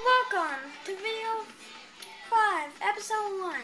Welcome to video 5, episode 1.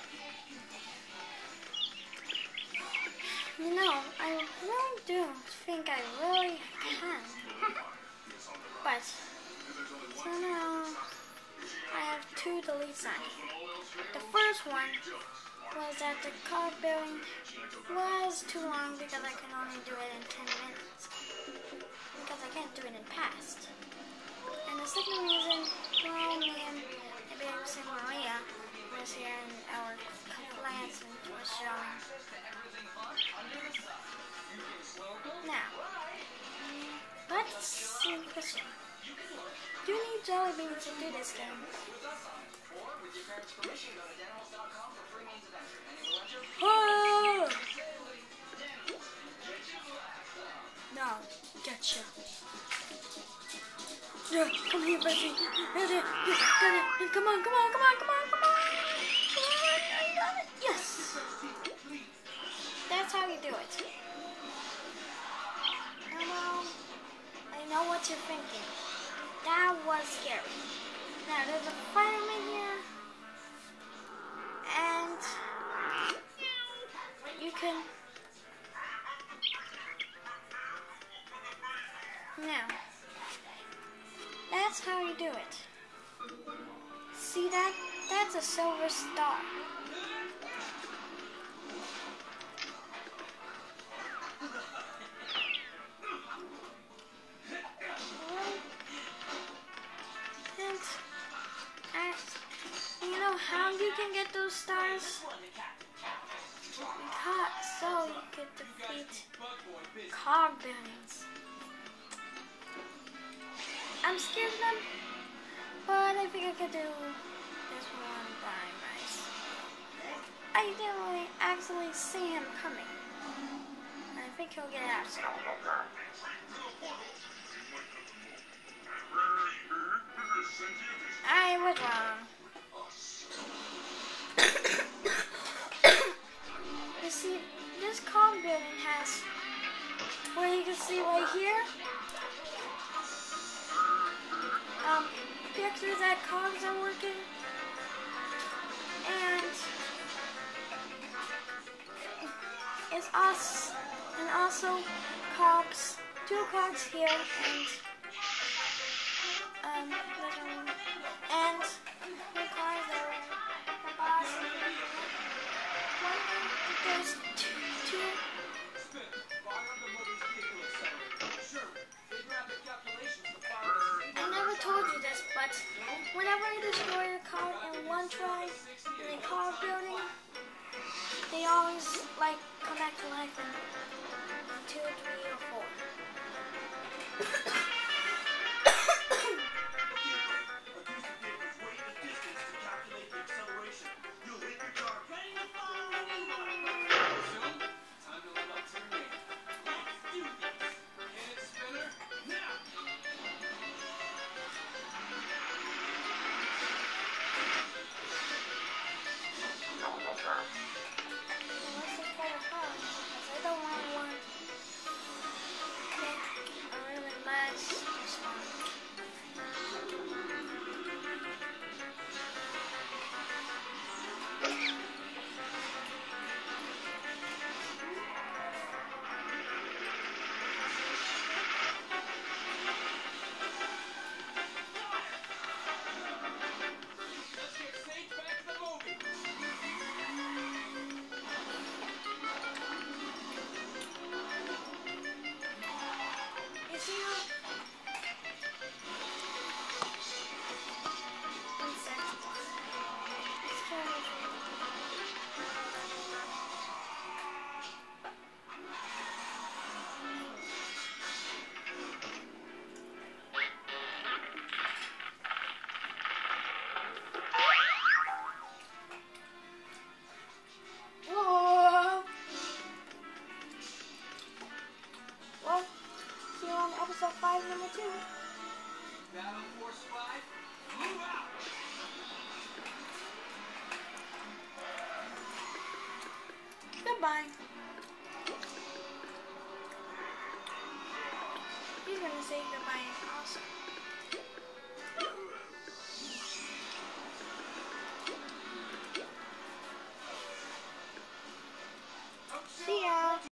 You know, I really do think I really can. But somehow I have 2 deletes on here. The first one was that the car building was too long because I can only do it in 10 minutes. Because I can't do it in past. And the second reason, well, me and maybe I was saying Maria was here and our clients and was showing. Now, let's see the question. Do you need jelly beans to do this game? Oh! No, gotcha. Come here, Bessie. Come on. Yes! That's how you do it. I know what you're thinking. That was scary. Now, there's a fireman here. And you can... Now, that's how you do it. See that? That's a silver star. And you know how you can get those stars? Because so you could defeat cog buildings. I'm scared of them, but I think I could do this one by myself. I didn't actually see him coming. I think he'll get out soon. I was wrong. You see, this cog building has, where you can see right here, pictures that cogs are working, and it's us, and also cogs, 2 cogs here, and the cars that are the boss. There's two. I never told you this, but whenever I destroy a car in one try in a car building, they always come back to life in 2, 3, or 4. Episode 5, number 2. Battle Force 5, move out! Goodbye. He's gonna say goodbye also. See ya.